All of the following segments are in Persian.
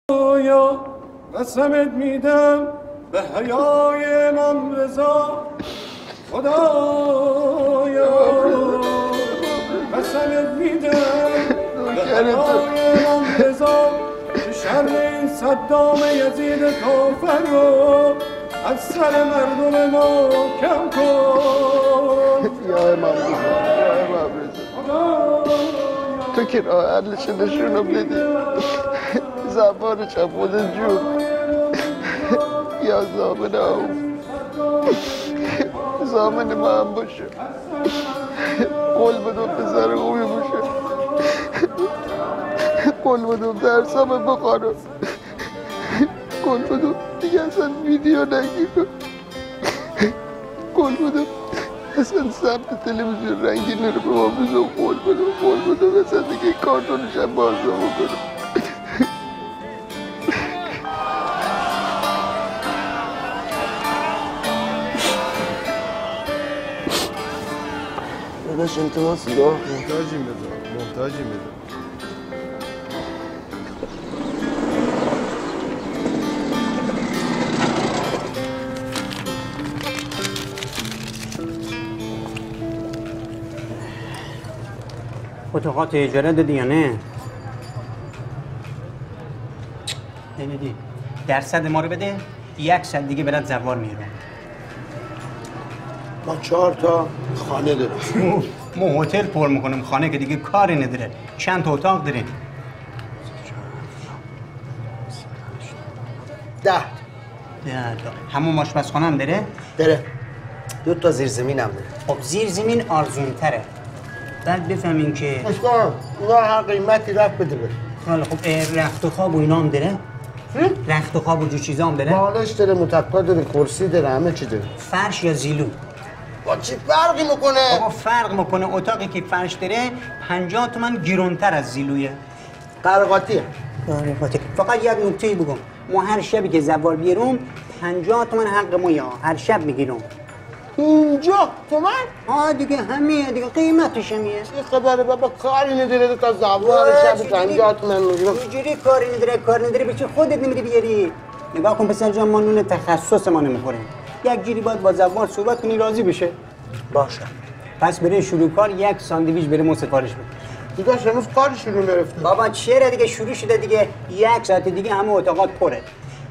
خدایا قسمت میدم به حیای امام رضا خدایا قسمت میدم به حیای امام رضا که شر این صدام یزید کافر رو از سر مردم ما کم کن یا امام رضا تو که راه حلش نشونم بدی زبانش هم خودت جون یا زامن زامن ما هم باشه قول بدم پسر خوبی باشه قول بدم درسم بخوانم قول بدم دیگه اصلا ویدیو نگیرم قول بدم اصلا سمت تلویزیون رنگینه رو به ما بزن قول بدم اصلا دیگه کارتونش هم بازا بکنم داداش التماس دعا محتاجیم بده اتاقات اجاره دادی یا نه؟ نمیدی درصد ما رو بده 1 سال دیگه برات زوار میرم ما 4 تا خانه داریم ما هتل پر میکنم خانه که دیگه کاری نداره چند تا اتاق داریم 10 همون آشپزخانه هم داره 2 تا زیرزمین هم داره خب زیر زمین ارزون تره بعد بفهمین که اشکان اونا هر قیمتی رفت بده حالا خب رخت و خواب و اینا هم داره رخت و خواب و جو چیزا هم داره بالش داره متقا داره کرسی داره همه چی داره فرش یا زیلو با چی فرقی میکنه بابا فرق میکنه اتاقی که فرش داره 50 تومن گرونتر از زیلویه قرقاطیه فقط یک نکته بگم ما هر شبی که زوار بیرون 50 تومن حق ما یا هر شب میگیرم 50 تومن دیگه همه دیگه قیمتش همیه چه خبره بابا کاری نداره تا زوار شب 50 تومن میگیرم اینجوری کاری نداره به چه خودت نمیری بیاری نگاه کن پسر جان ما نون تخصص ما نمیخوریم یک جوری باید با زوار صحبت کنی راضی بشه باشه پس برای شروع کار 1 ساندویچ بریم سفارش بده دیگه هنوز کاری شروع نرفته بابا چرا دیگه شروع شده دیگه 1 ساعت دیگه همه اتاقات پره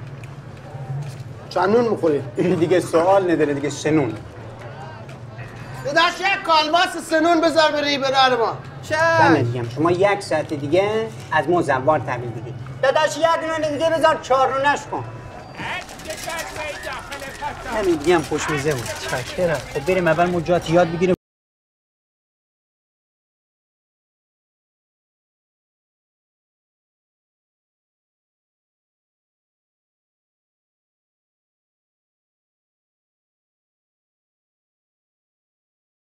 چند نون میخوری دیگه سوال نداره دیگه سنون داداش یک کالباس سنون بذار بره ما دمت گرم شما 1 ساعت دیگه از ما زوار تحویل بدید داداش 1 نون دیگه بذار 4 نونش کن همین دیگه هم خوشمیزه بود چرا خب بریم اول ما جات یاد بگیریم